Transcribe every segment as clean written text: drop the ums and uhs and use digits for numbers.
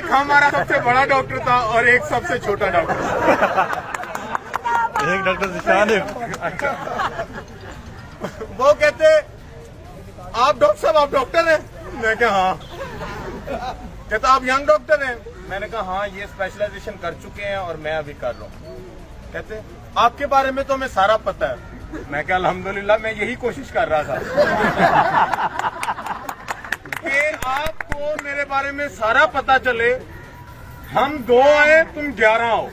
एक हमारा सबसे बड़ा डॉक्टर था और एक सबसे छोटा डॉक्टर। एक डॉक्टर निशान है। वो कहते आप डॉक्टर साहब आप डॉक्टर हैं? मैं कहा हाँ। कहता आप यंग डॉक्टर हैं? मैंने कहा हाँ, ये स्पेशलाइजेशन कर चुके हैं और मैं अभी कर रहा हूँ। कहते आपके बारे में तो हमें सारा पता है। मैं कहा अल्हम्दुलिल्लाह, मैं यही कोशिश कर रहा था कि आपको मेरे बारे में सारा पता चले। हम 2 आए तुम 11 हो,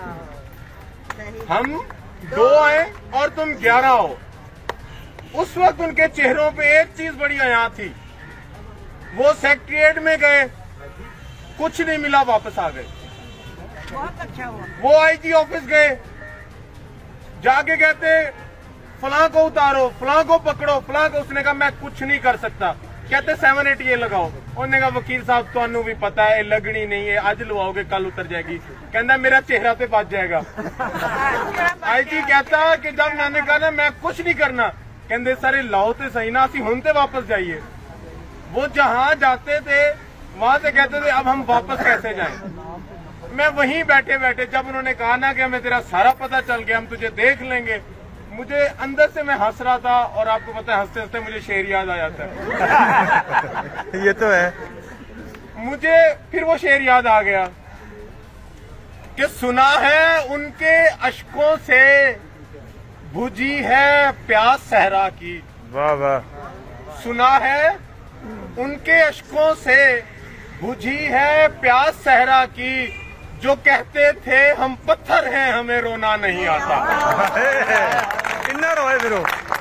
हम 2 आए और तुम 11 हो। उस वक्त उनके चेहरों पे एक चीज बड़ी हया थी। वो सेक्रेटेरिएट में गए, कुछ नहीं मिला, वापस आ गए। बहुत अच्छा हुआ। वो आईजी ऑफिस गए, जाके कहते फलां को उतारो, फलां को पकड़ो, फलां को। उसने कहा मैं कुछ नहीं कर सकता। कहते 7-8 ये लगाओ। उन्होंने कहा वकील साहब ਤੁਹਾਨੂੰ भी पता है लगनी नहीं है, आज लवाओगे कल उतर जाएगी। कहना मेरा चेहरा पे बच जाएगा। आईजी कहता कि जब मैंने कहा ना मैं कुछ नहीं करना, कहते सारे लाओ तो सही ना, असी हुन ते वापस जाइए। वो जहां जाते थे वहां से कहते थे अब हम वापस कैसे जाएं। मैं वहीं बैठे बैठे जब उन्होंने कहा ना कि हमें तेरा सारा पता चल गया, हम तुझे देख लेंगे, मुझे अंदर से मैं हंस रहा था। और आपको पता है हंसते हंसते मुझे शेर याद आ जाता है। ये तो है। मुझे फिर वो शेर याद आ गया कि सुना है उनके अश्कों से बुझी है प्यास सहरा की। वाह वाह। सुना है उनके अश्कों से बुझी है प्यास सहरा की, जो कहते थे हम पत्थर हैं हमें रोना नहीं आता। किन्ना रोए फिर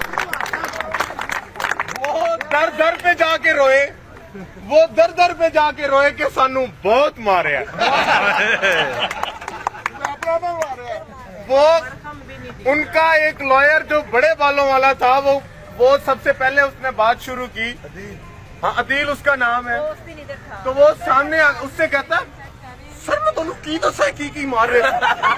वो दर दर पे जाके रोए, वो दर दर पे जाके रोए कि सानू बहुत मारे। वो उनका एक लॉयर जो बड़े बालों वाला था, वो सबसे पहले उसने बात शुरू की। हाँ, अदील उसका नाम है। तो वो सामने उससे कहता सर मैं तुम की दसा की मार रहे थे।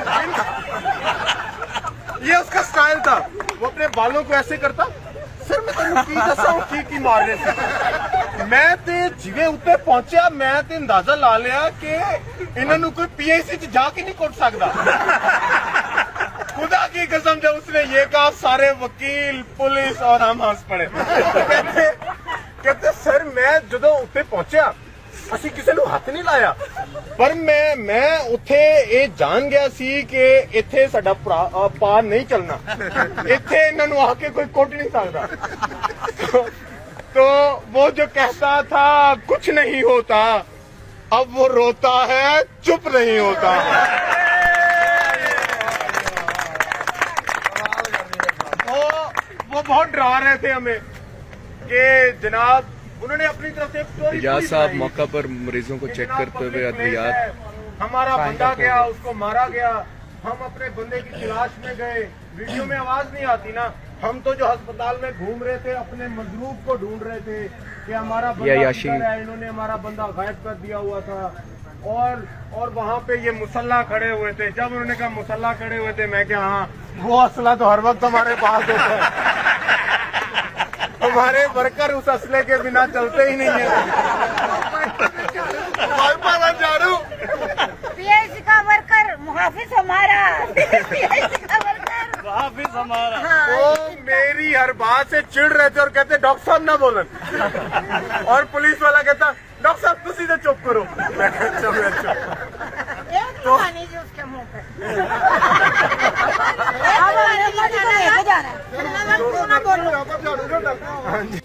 ये उसका स्टाइल था। वो अपने बालों को ऐसे करता, सर मैं तुम की दसा की मार रहे थे। मैं ते जिवे उत्ते पहुंचा, मैं ते अंदाजा ला लिया कि इन्होंने कोई पीआईसी च जाके नहीं कुट सकता। खुदा की कसम जब उसने ये कहा सारे वकील पुलिस और हम हंस पड़े। कहते सर मैं जो उत्ते पहुंचा असी किसी ਨੂੰ ਹੱਥ नहीं लाया, पर मैं उत्थे ये जान गया सी कि इत्थे साडा पार नहीं चलना, इत्थे इन्होंने आके कोई कुट नहीं सकता। तो वो जो कहता था कुछ नहीं होता, अब वो रोता है चुप नहीं होता। वो बहुत डरा रहे थे हमें कि जनाब उन्होंने अपनी तरफ से इजाज साहब मौका पर मरीजों को चेक करते हुए अद्वियात, हमारा बंदा गया, उसको मारा गया, हम अपने बंदे की तलाश में गए। वीडियो में आवाज नहीं आती ना, हम तो जो अस्पताल में घूम रहे थे अपने मजलूब को ढूंढ रहे थे कि हमारा बंदा किधर है। इन्होंने हमारा बंदा गायब कर दिया हुआ था। और वहाँ पे ये मुसल्ला खड़े हुए थे। जब उन्होंने कहा मुसल्ला खड़े हुए थे, मैं क्या हाँ वो असला तो हर वक्त हमारे पास होता है। हमारे वर्कर उस असले के बिना चलते ही नहीं है। पीएचडी का वर्कर मुहाफिज हमारा, पीएचडी का वर्कर मुहाफिज हमारा। वो मेरी हर बात से चिढ़ रहे थे और कहते डॉक्टर साहब ना बोलन। और पुलिस वाला कहता डॉक्टर साहब तुसी तो चुप करो। मैं चुप तो उसके मुंह पे हाँ जी।